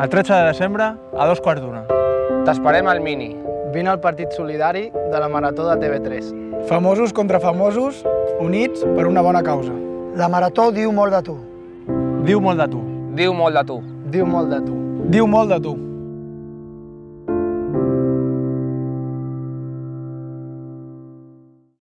El 13 de desembre, a 2:15. T'esperem al Mini. Vine al partit solidari de la Marató de TV3. Famosos contra famosos, units per una bona causa. La Marató diu molt de tu. Diu molt de tu. Diu molt de tu. Diu molt de tu. Diu molt de tu.